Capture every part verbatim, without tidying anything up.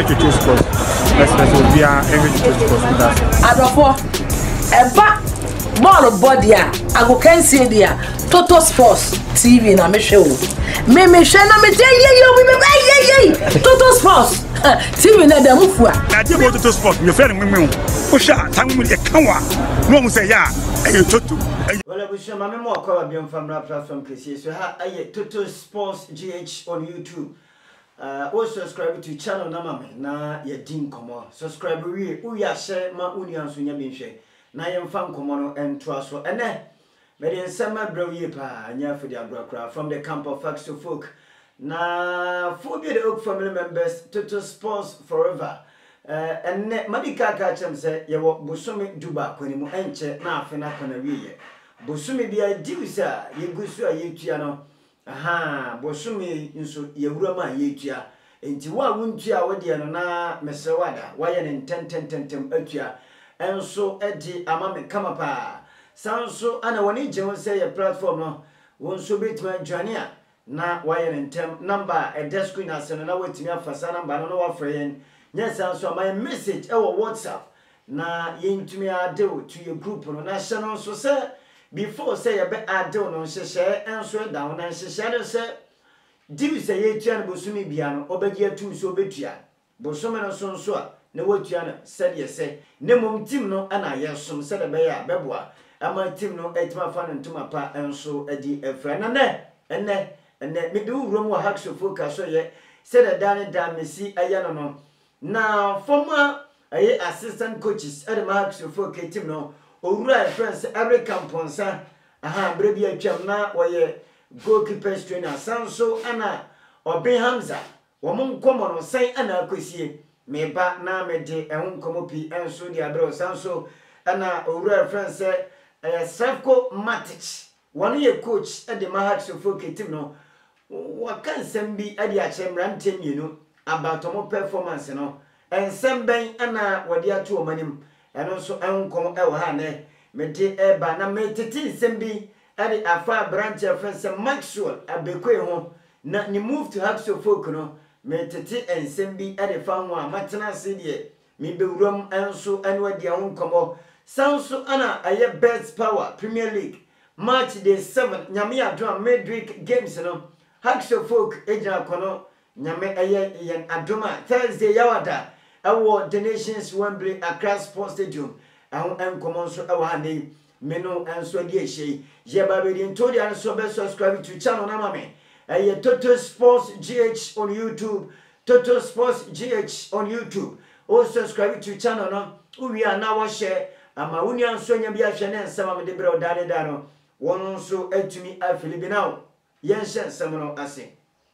Toto Sports. Especially we are every Toto Sports with us. Adofo, eba ball body I go can see there. Toto Sports T V na me show. Me me show na me say yeah yeah we me yeah yeah. Toto Sports T V na dem fua. Na dey Toto Sports, me friend me me. O sha tan me dey kan wa. No mo say ya, eh Toto. Well, we show my more cover beyond from our platform K C. So ha aye Toto Sports G H on YouTube. Uh, also subscribe to channel na mama na ye din komo. Subscribe we we ya share ma union so nya bin hwe. Na ye mfa komo no entro so. Ene me dey nsema bro ye pa anya for the agrakra from the camp of Maxwell folk. Na for be the oak family members Toto Sports forever. Uh, ene madika ka chem say ye wo bosome duba kwani mu enche na afena kana wiye. Bosome bia diwisa ye gusu a ye tua no. Aha, bosumi nso yewura ma yetua enti wa wuntua wo de no na mesewada wa ye ne ten ten ten ten atua enso edi ama me kama pa sanso ana woni jewo say ye platform no wonso betima dwane a na wa ye ne tem number e desk screen aseno na wetimi afasa number no no wa frɛ yen nya sanso my message e wo WhatsApp na yentumi ade wo to your group no na hye no so say before say you be add on on share and so down and share say divi say ye tua no bosumi bia no obegi atu so betua bosome no so so a na watua no said ye say ne mom team no ana ye som said be ya beboa ama team no etima fa no ntuma pa enso edi efra na ne enne enne me do rom wa haxo focus so ye said dan dan mesi aya no no na former aye assistant coaches at the haxo focus team no Owura friends every camponsa aha brebi atwam na woye goalkeeper trainer sanso ana Obi Hamza wo mon komo no sai ana akosie meba na mede ehun komo pi enso di abro sanso ana Owura friends Slavko Matic one ye coach at the Maxwell team no wakan sembi adi achemra ntem yenu about omo performance no ensem ben ana wodi ato omanim eno so enkom e wo ha ne mede e ba na metete sembi ade afa branch friends Maxwell Abbey Quaye ho na ni move to Maxwell folk no metete ensembi ade fa ho a matena se de mi bewuram enso enwa de ho nkomo sanso ana aye best power Premier League match day seven nyame adom midweek games no Maxwell folk ejina kono nyame aye yen adoma Thursday yawada awo the Nations Wembley Accra Sports Stadium ahun enkomo so awo ane meno enso di ehye ye ba be di ntodi an so be subscribe to channel na mame aye Toto Sports G H on YouTube Toto Sports G H on YouTube o subscribe to channel no uwi ana wo share ama uni anso nya bia hwe ne nsema me de bre odane da no won so atumi afili bi now yen hye nsem no ase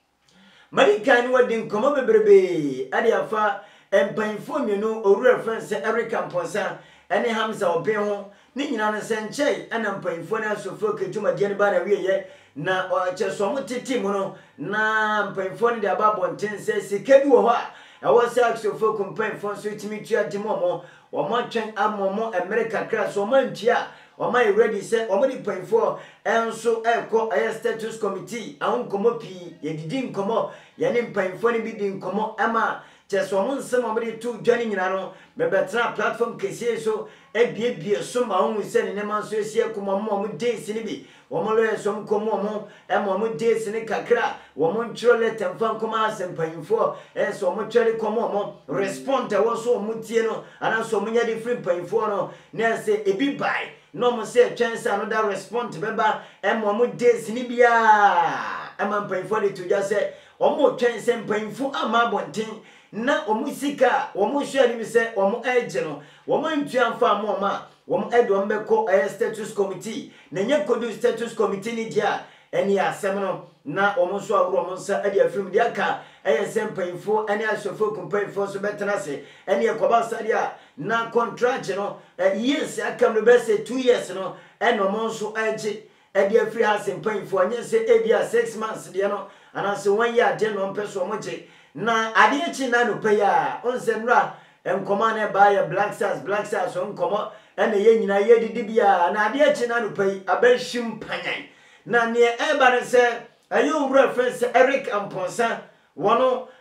mari kan wadi nkomo bebrebe ade afa empanfo mienu Owura friends Erica Mponsa ene Hamza Obi ho ni nyina no senche ana empanfo na sofo ketuma de ne ba na wiye na ocheso mo titi mu no na empanfo ne de ababo ntense sika bi wo ho a ewo se sofo kompanfo so timi tua dimomo wo mo twen amomo America crash wo mantia wo mai ready se wo mo di empanfo enso eko aye status committee ahun komo pi ye didi nkomo ye ne empanfo ne bi di nkomo ama cheso mo nsem omri tu dwani nyina no bebetra platform kese so ebiebie so ma hu se ne man so esie komo mo mo days ni bi wo mo lo so komo mo e mo mo days ni kakra wo mo nchiro letter mfa komo asempanyfo e so mo twere komo mo respond wo so mo tie no ana so mo nya different panyfo no na se ebi bai no mo se twensa no da respond beba e mo mo days ni bia e man panyfo de to just say wo mo twensa panyfo ama bonten na omusika omusha ni se omu eje no omu ntua mfa amoma omu edo mbeko aye status committee na nye kodu status committee ni dia eni asem no na omu so awro omu nsa ade afrim dia ka aye sempanfo eni asofo kompanfo so betena se eni ekoba sadia na contract no yes akam no be say two years no eno omu so eje ade afri ha sempanfo anye se ebia six months dia no ana se one year de no mpeso omu je na ade chi na no paya onsenra enkoma na ba ya Black Stars Black Stars onkomo ene ye nyina ye didi bia na ade chi na no pai abahim panyan na ne e ba ne se ayo Owura friends Eric Mponsa wono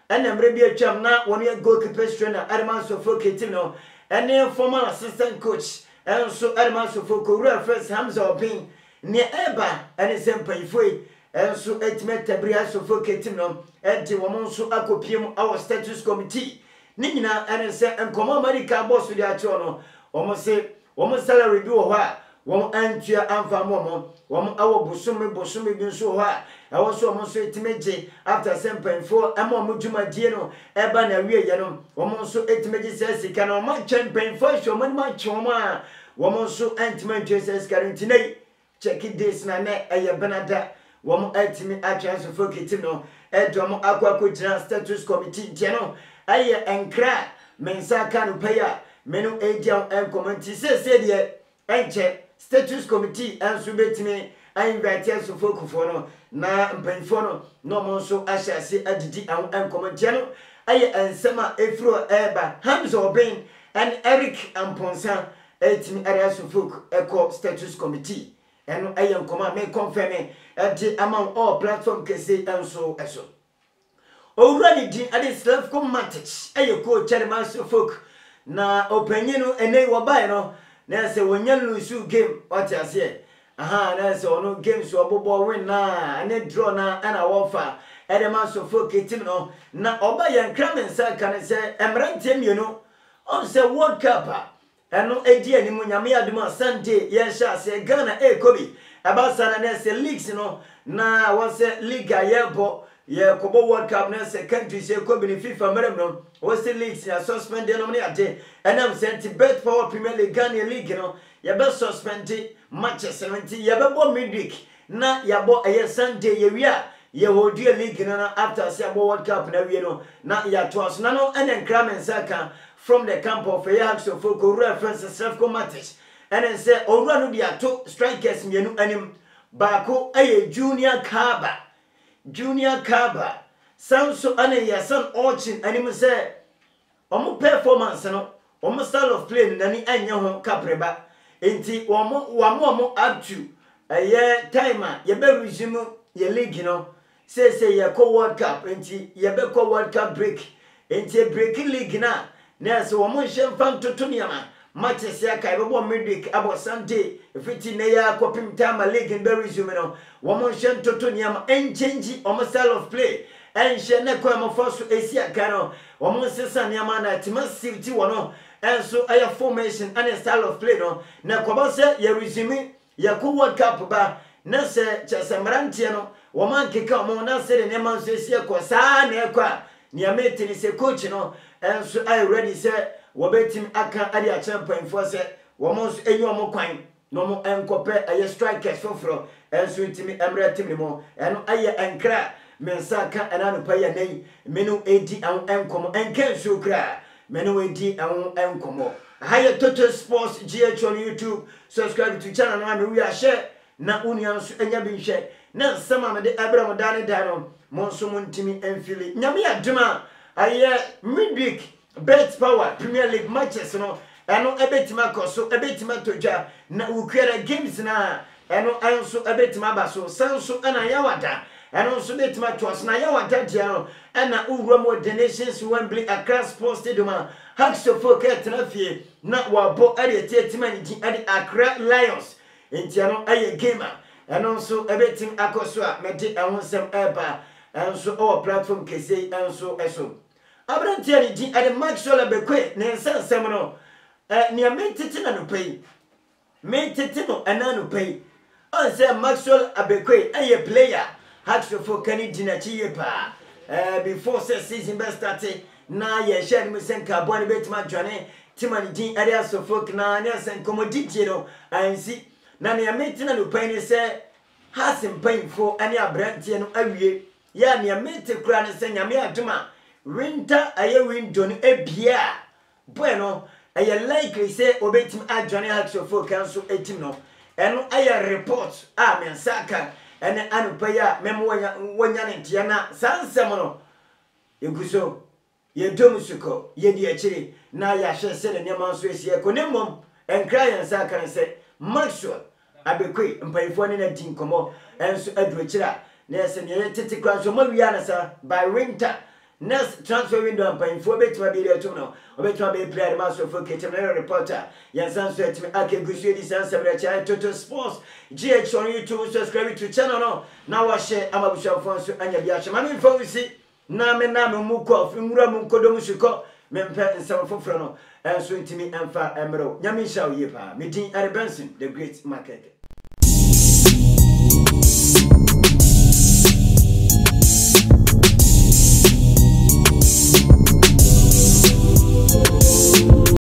and I'm ready to jump now when you goalkeeper trainer, Adams of Foketino, and then former assistant coach, and so Adams of Fokura first Hamza Ping near Eba and his empire free, and so it met Tabrias of Foketino, and the woman so acopium our status committee. Nina and said, and come on, Marica boss with their channel, almost say, almost salary do a while. One antia and famomo, one hour bosumi bosumi bin so high. I was almost eight meji after seven four, and more mujuma dieno, eban a real yanom, one so eight meji says he can on chain pain for your man, my choma, one so antimen says guarantee. Check it this na ne a benada, one ultimate actions of Fokitino, Edom aqua kujina status committee general, aye and cry, mensa canu paya, menu agent and committee says, said and check. Status committee and submit me. I invite us to focus for no na mpenfono no monso asha se adidi an an commentano aye ensema efro eba Hamza Ben and Eric Amponsa etimi area to focus eco status committee and I am command me confirm at among all platform kese and so eso already din Breaking.Slavko Matic aye ko chairman so focus na opinion ene wabai no na se wonya lose game what you say aha na se ono game so obobo win na ane draw na ana wofa ede man so focus team no na oba yan kramen sa kan se emrante mienu on se world cup eno edi animu nyame aduma Sunday ye sha se Ghana e kobi abasa na se leagues no na won se liga yebo ye kobo world cup na se country se kobi ni FIFA merem no was the leagues ya suspend no money ade and I'm sent bet for Premier League Ghana league no ya be suspend matches seventy ya be bo midweek na ya bo a Sunday ye wia ye hold league no after se abo world cup na wie no na ya twas na no and Kramen Saka from the camp of Ajax of Breaking.Slavko Matic and then say owura no dia to strikers mienu anim baako aye Junior Kaba Junior Kaba Samso ane yasan Orchin anim say omo performance no omo style of play nani anya ho kapreba enti omo wamo omo up to aye timer ye be resume ye league no say say ye ko world cup enti ye be ko world cup break enti breaking league na na so omo hye mfam totoniama matches ya kai bo midweek abo Sunday fifty na ya kopim time league be resume no omo hye totoniama en change omo style of play and she ne kwa mafosu esia kano womo sesa niama na timasivity wono and so aya formation and style of play no na kwa se ye resume ya ku world cup ba na se chesemrantie no woman keka mo na se ne man so esia kwa sa na kwa niame tini se coach no and so I ready say wo betim aka ade a champion for say womo so enyo mo kwan no mo enkope aya strikers foforo and so timi emre timi mo and aya enkra mensaka ananu paya nei menu edi an enkomo enken sukra menu edi an enkomo haya Total Sports G H on YouTube subscribe to channel na we are share na union so enya bi share na sama me de abramo dane dano monso montimi enfili nyame aduma aye midweek bet power Premier League matches no eno ebetima koso ebetima toja na ukera games na eno anso ebetima baso sanso ana yawada and also let my trust na ya wanta dia and na uwra mo the nations Wembley Accra Sports Stadium hacks to forget na fie na wa bo area tetima ni ade Accra Lions entiano aye gamer and also everything akoso a mede ehonsem eba and so our platform kese and so eso abrantia ni di ade Maxwell Abbey Quaye ne nsensem no eh ne metete na no pay metete no ananu pay on say Maxwell Abbey Quaye aye player Hatcho for Kenny Dinachi pa uh, before the season best started na ye share me senka boni betma Johnny Timani din area so folk na na sen commodity no and see na me meeting no pain say has him pain for any abrantie no awie ya ne mete kura ne sen nyame aduma winter aye window no ebia bueno aye likely say obetim a Johnny Hatcho for cancel eighteen no eno aye report ah men saka ene anupaya memo wanya wanya ntia na sansem no eguso ye domsuko ye di akiri na ya hwese ne nyama so esi ekonemom enkra yan saka ne se Maxwell Abbey Quaye mpayifo ne na din komo enso aduro kira na ese ne tete kwa so mawia na sa by winter next transfer window and paying for bit to be there to know. Obey to be player master for Kitchen reporter. Yes, answer to me. I can go see this answer. Total Sports G H on YouTube. Subscribe to channel. No, now I share. I'm a show for and your biash. I'm in for see. Name name muko. Fimura muko domushiko. Mempe and some for front. And so to me and far emerald. Yamisha Yepa. Meeting at Benson, the great market.